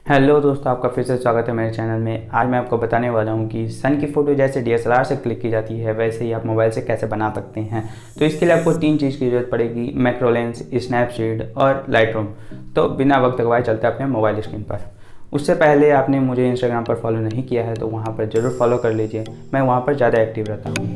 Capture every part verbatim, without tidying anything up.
Hello दोस्तों, आपका फिर से स्वागत है मेरे चैनल में। आज मैं आपको बताने वाला हूं कि सन की फ़ोटो जैसे डी एस एल आर से क्लिक की जाती है वैसे ही आप मोबाइल से कैसे बना सकते हैं। तो इसके लिए आपको तीन चीज़ की ज़रूरत पड़ेगी, मैक्रो लेंस, स्नैपसीड और लाइटरूम। तो बिना वक्त गवाए चलते हैं अपने मोबाइल स्क्रीन पर। उससे पहले आपने मुझे इंस्टाग्राम पर फॉलो नहीं किया है तो वहाँ पर ज़रूर फॉलो कर लीजिए, मैं वहाँ पर ज़्यादा एक्टिव रहता हूँ।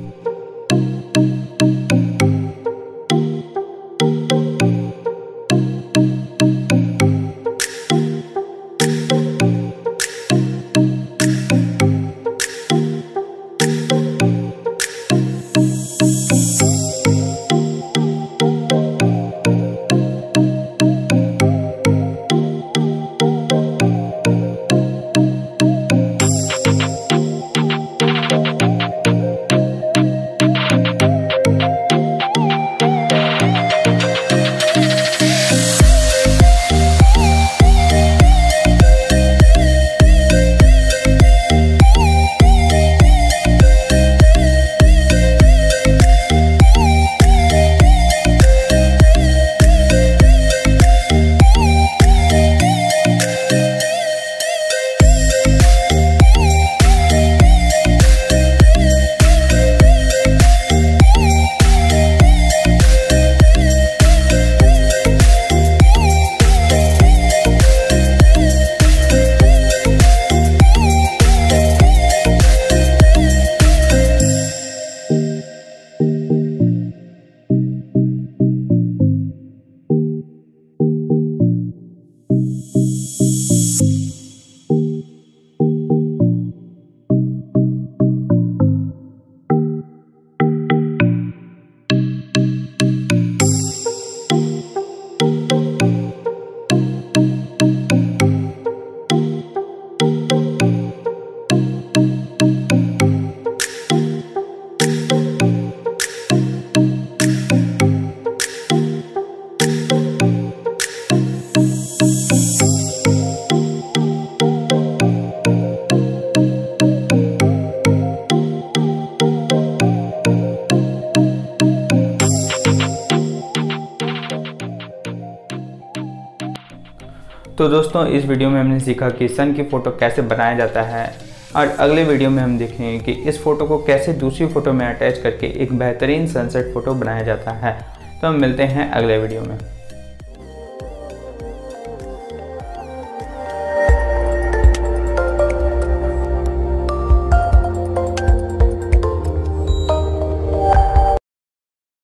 तो दोस्तों, इस वीडियो में हमने सीखा कि सन की फ़ोटो कैसे बनाया जाता है और अगले वीडियो में हम देखेंगे कि इस फ़ोटो को कैसे दूसरी फ़ोटो में अटैच करके एक बेहतरीन सनसेट फ़ोटो बनाया जाता है। तो हम मिलते हैं अगले वीडियो में।